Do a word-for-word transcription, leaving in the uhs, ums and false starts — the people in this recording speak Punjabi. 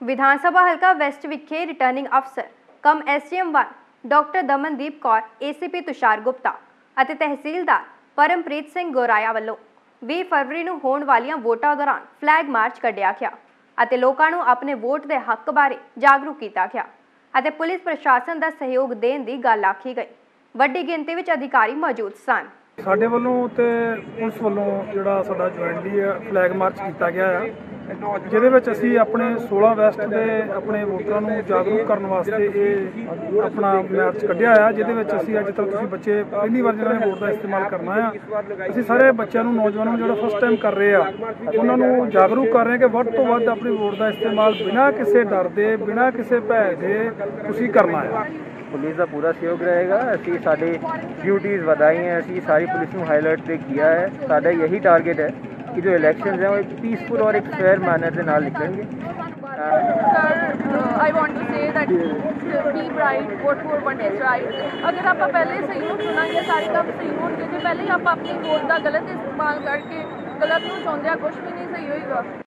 विधानसभा हल्का वैस्ट विखे रिटर्निंग अफसर cum S D M one doctor Damandeep Kaur A C P Tushar Gupta ਅਤੇ तहसीलदार परमप्रीत सिंह गोराया ਵੱਲੋਂ ਵੀਹ फरवरी ਨੂੰ ਹੋਣ ਵਾਲੀਆਂ ਵੋਟਾਂ ਦੌਰਾਨ ਫਲੈਗ ਮਾਰਚ ਕੱਢਿਆ ਗਿਆ ਅਤੇ ਲੋਕਾਂ ਨੂੰ ਆਪਣੇ ਵੋਟ ਦੇ ਹੱਕ ਬਾਰੇ ਜਾਗਰੂਕ ਕੀਤਾ ਗਿਆ ਅਤੇ ਪੁਲਿਸ ਪ੍ਰਸ਼ਾਸਨ ਦਾ ਸਹਿਯੋਗ ਦੇਣ ਦੀ ਗੱਲ ਆਖੀ ਗਈ। ਵੱਡੀ ਗਿਣਤੀ ਵਿੱਚ ਅਧਿਕਾਰੀ ਮੌਜੂਦ ਸਨ। ਸਾਡੇ ਵੱਲੋਂ ਤੇ ਪੁਲਿਸ ਵੱਲੋਂ ਜਿਹੜਾ ਸਾਡਾ ਜੁਆਇੰਟਲੀ ਫਲੈਗ ਮਾਰਚ ਕੀਤਾ ਗਿਆ ਆ, ਜਿਹਦੇ ਵਿੱਚ ਅਸੀਂ ਆਪਣੇ सोलह ਵੈਸਟ ਦੇ ਆਪਣੇ ਵੋਟਰਾਂ ਨੂੰ ਜਾਗਰੂਕ ਕਰਨ ਵਾਸਤੇ ਇਹ ਆਪਣਾ ਮਾਰਚ ਕੱਢਿਆ ਆ, ਜਿਹਦੇ ਵਿੱਚ ਅਸੀਂ ਅੱਜ ਤੱਕ ਤੁਸੀਂ ਬੱਚੇ ਪਹਿਲੀ ਵਾਰ ਜਿਹਨਾਂ ਨੇ ਵੋਟ ਦਾ ਇਸਤੇਮਾਲ ਕਰਨਾ ਆ, ਅਸੀਂ ਸਾਰੇ ਬੱਚਿਆਂ ਨੂੰ ਨੌਜਵਾਨਾਂ ਨੂੰ ਜਿਹੜਾ ਫਸਟ ਟਾਈਮ ਕਰ ਰਹੇ ਆ ਉਹਨਾਂ ਨੂੰ ਜਾਗਰੂਕ ਕਰ ਰਹੇ ਕਿ ਵੱਧ ਤੋਂ ਵੱਧ ਆਪਣੀ ਵੋਟ ਦਾ ਇਸਤੇਮਾਲ ਬਿਨਾਂ ਕਿਸੇ ਡਰ ਦੇ ਬਿਨਾਂ ਕਿਸੇ ਭੈ ਦੇ ਤੁਸੀਂ करना है। पुलिस का पूरा सहयोग रहेगा। असी साढ़े ड्यूटीज़ वधाई हैं, असी सारी पुलिस को हाईलाइट पे किया है। साढ़ा यही टारगेट है कि जो इलेक्शन हैं वो एक पीसफुल और एक फेयर मैनर के नाल निकलेंगे। I want to say that be right, vote for what is right. अगर आप पहले सही चुनांगे सारे काम सही होंगे, तो पहले आप अपनी वोट का गलत इस्तेमाल करके गलत नूं चाहुंदे आ कुछ भी नहीं सही होएगा।